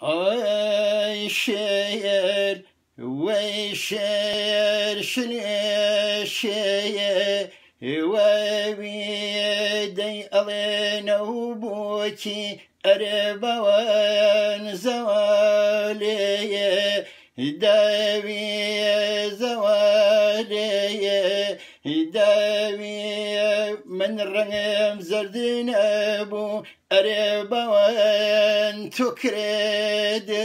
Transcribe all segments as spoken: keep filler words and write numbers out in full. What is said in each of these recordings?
Ay şehir ve şehir şile şeye ve bidey alena ubuki erbavan zavaliye daviye zavaliye daviye من رنم زردين أبو أربوان تكردي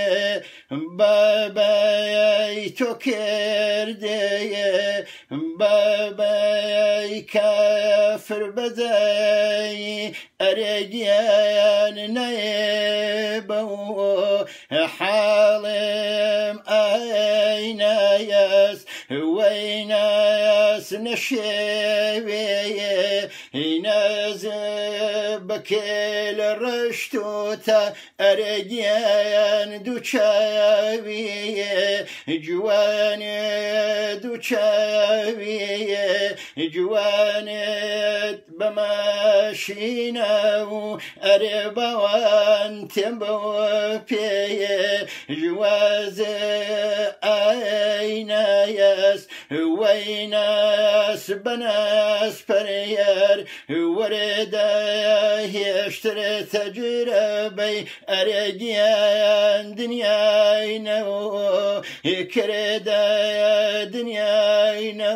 باباي تكردي باباي كافر بزاي أرجيان نيبو حالم أين ياس وين ياس نشيبي نازبك الرشتوتا أرجيان دوشاوي جوان دوشاوي جوان بماشينا أربوان تنبو بي جواز أين ياس وين ياس بناس بريار وردا يشتري تجربي أرجيان دنياينا كردا دنياينا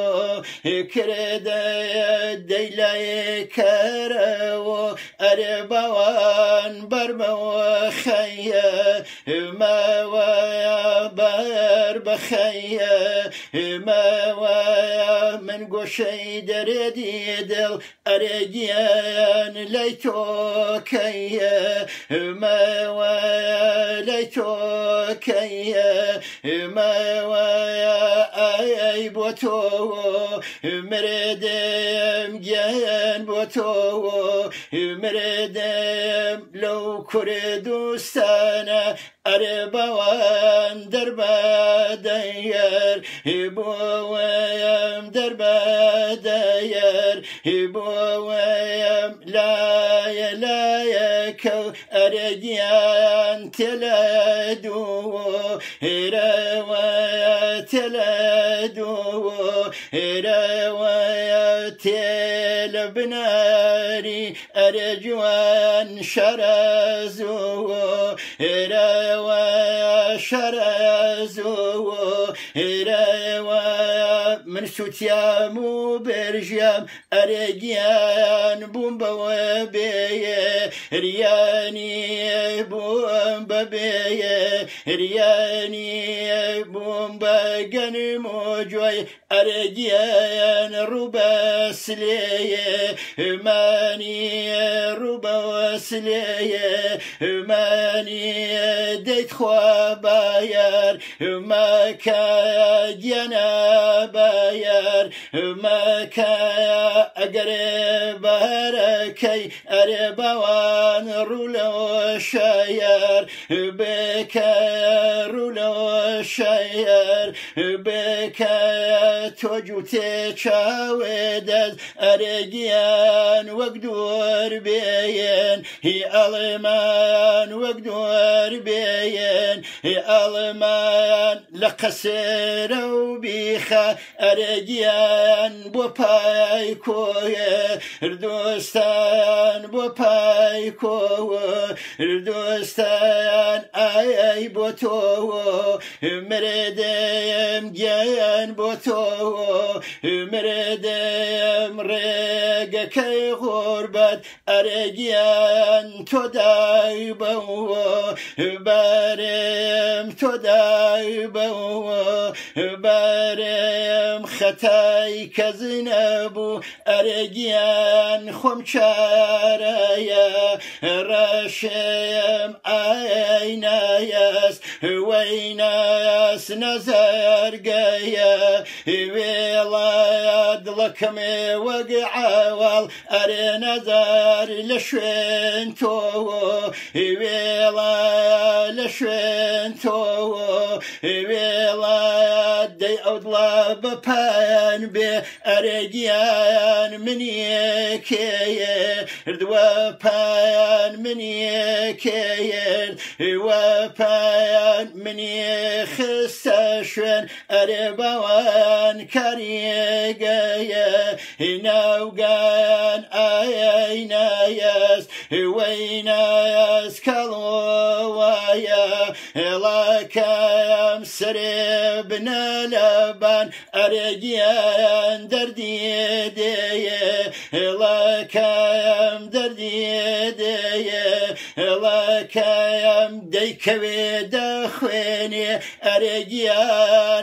كردا ديلاي كارو أربوان برمو خيا ما ويا بار بخيا ما ويا من قشي دردي دل أرجيان ليتو كيا ما ويا ليتو كيا ما ويا أي بوتو مردم جان بوتو مردم لو كردوستانا أربوان دربا ديار بوام دربا ديار بوام لا لا يكو أرجيان تلادو روايا تلادو روايا تلبناري أرجوان شرازو روايا شرازو روايا من ستيامو برجيام أرجيان بومبا وبيه رياني بومبا بيه رياني بومبا جنمو جوي أرجيان ربا سليه ماني ربا سليه ماني ديت خواباير ما كا جنا باير ما كا أقرب هركي أربوان رولو شاير بكا رولو شاير بكا توجو تشاودز أرجيان وقدور بيين هي ألمان وقدور بيين هي ألمان لقسر وبيخا أرجيان بوباي كوي ردوستان بوباي كوي ردوستان أي أي بوتو مردم جان بوتو مردم ريق كي غربت أرجيان تداي بو بارم تداي بو بارم خطاي كزنبو أرجيان خمشاريا راشم أين ياس وين ياس نزار قيا ويلاد لكم وقع وال أري نزار لشوين تو ويلا لشوين تو ويلا دي أودلا ببان بي أرقيان مني كير وبان مني كير وبان مني خستشن أربوان كريقيا نوغان أين يس وين يس كالوايا لكم سربنا لبان أرقيان دردي دي لكم دردي دي لكم ديكوي دخويني أرقيان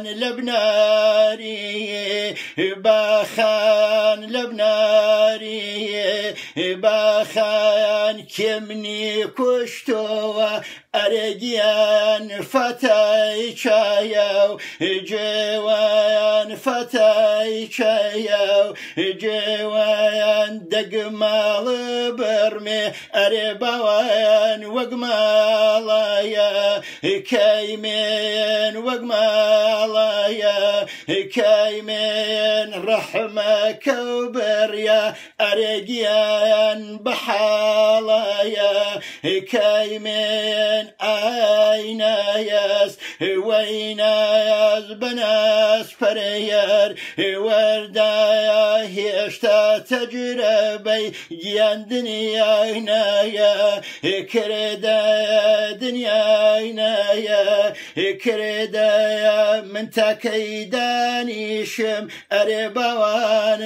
لبناري باخان لبناري باخان كمني كشتوا أرقيان فتاي شايو جوان فتاي شايو جوان دقمال برمي أربوان وقمالايا كيمين وقمالايا كيمين رحمة كوبريا أرقيان بحالايا كيمين أين يس وين يس بناس فريار وردايا هشتا تجربي جيان دنيا هنايا كردا دنيا هنايا كردا من تكيداني شم أربوان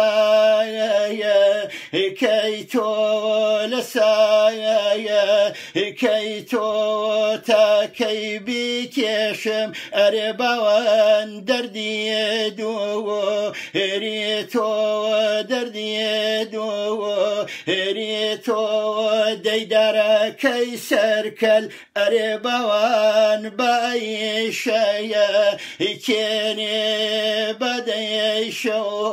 لسايا كيتو لسايا كيتو تاكي بيكيشم أربوان دردي دو ريتو دردي دو ريتو ديدار كيسر كل أربوان بايشايا كيني بديشو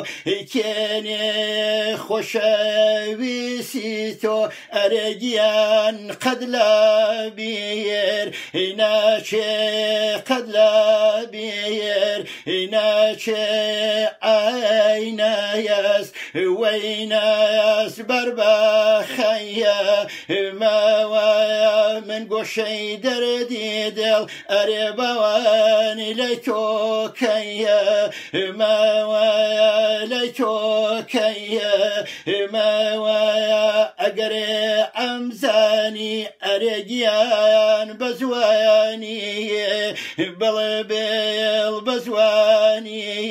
كيني خوشويسيتو أرقيان قد لا بير ناشي قد لا بير ناشي أين يس وين يس بربا خيا ما ويا من قشي دردي دل أربوان ليتو كيا ما ويا ليتو كيا ما ويا أقري عمزاني أرقيان بزواني بلبل بزواني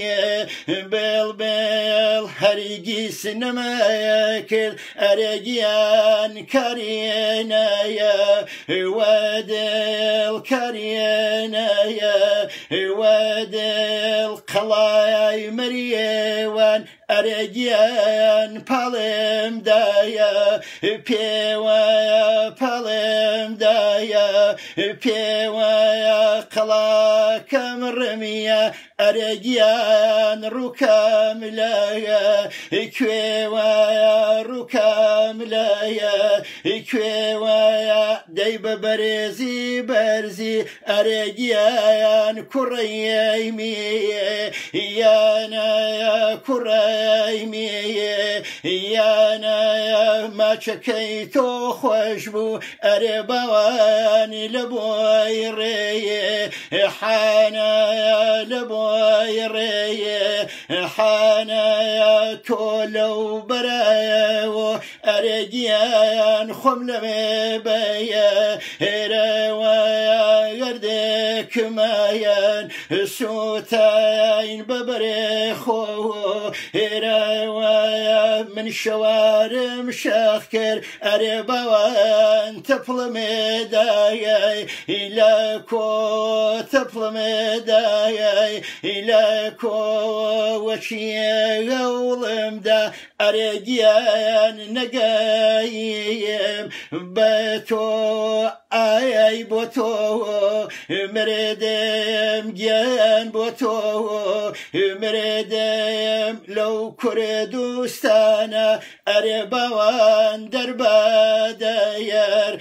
بلبل هرقي سنما ياكل أرقيان كارينايا ودل كارينايا ودل قلاي مريوان أرقيان بالم دايا بيوايا بالم دايا بيوايا قلا كمرميا أرقيان ركام لايا كويوايا ركام لايا كويوايا ديب برزي برزي أرقيان كريمي يانا يا كريمي يانا يا ما شكيتو خوشبو أربوان لبوي ري حانا يا لبوي ري حانا يا تولو برايو أرقيان خمل مبايا روايا يردك مايان سوتاين ببريخو روايا من شوارم شاخر أربوان تفل مدايا إلاكو تفل مدايا إلاكو وشي غولم دا أرقيان نقايم باتو آي بوتو مردم جان بوتو مردم لو كردوستانا أربوان دربا داير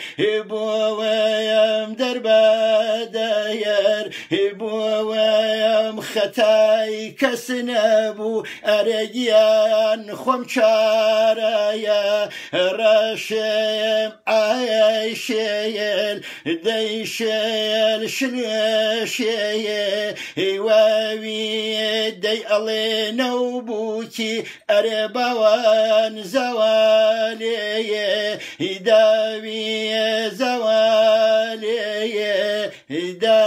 بوام دربا داير بوام خ هەتای کەس نەبوو ئەرەگیان خۆم چارەیە ڕەشێم ئای شێل دەی شێل شنێشێیە هیواوی دەی ئەڵێنە و بووکی ئەرێ باوان زەوالێیە هیداوی زەوالێیە هیدا